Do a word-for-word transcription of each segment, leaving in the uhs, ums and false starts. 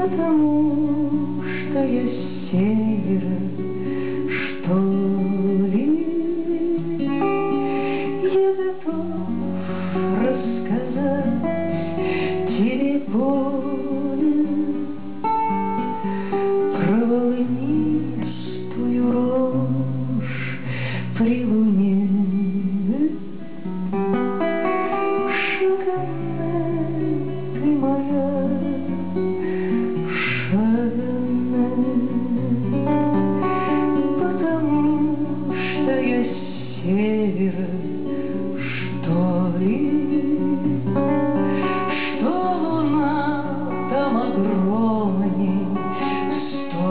потому что я с севера, что ли. Я готов рассказать тебе поле про волнистую рожь при луне. Севера, что ли, что луна там огромней сто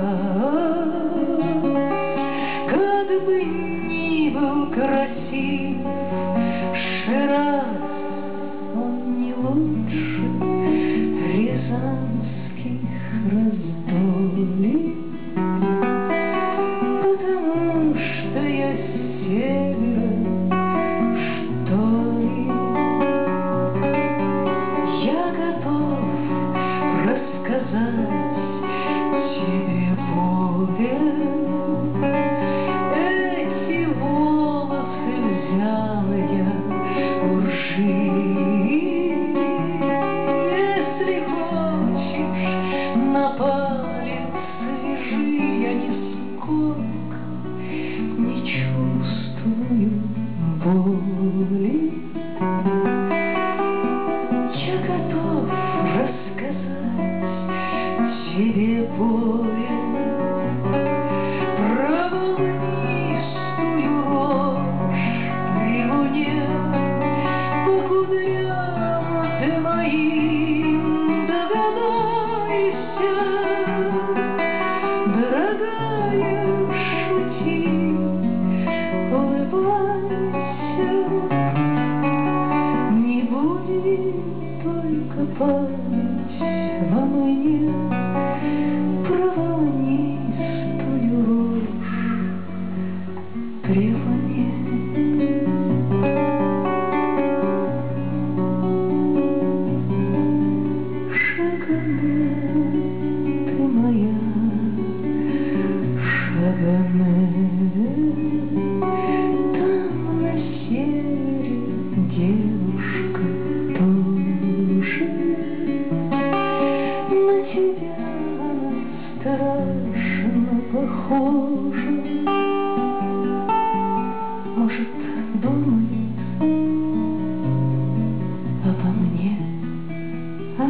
раз. Как бы ни был красив Шираз, он не лучше рязанских раздолий, потому что я севера, что ли. Я готов рассказать тебе более. Эти волосы взял я у ржи. Если хочешь, на палец свяжи, я нисколько не чувствую боли. Я готов рассказать тебе более про волнистую рожь при луне. По кудрям ты моим догадайся, дорогая, шути, улыбайся, не будет только память во мне про волнистую рожь при луне. Шагане, ты моя, Шагане. Девушка тоже на тебя страшно похожа. Может, думает обо мне, а?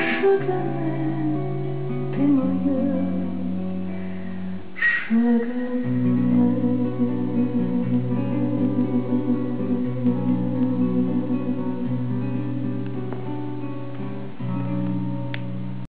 Шагане, ты моя, Шагане.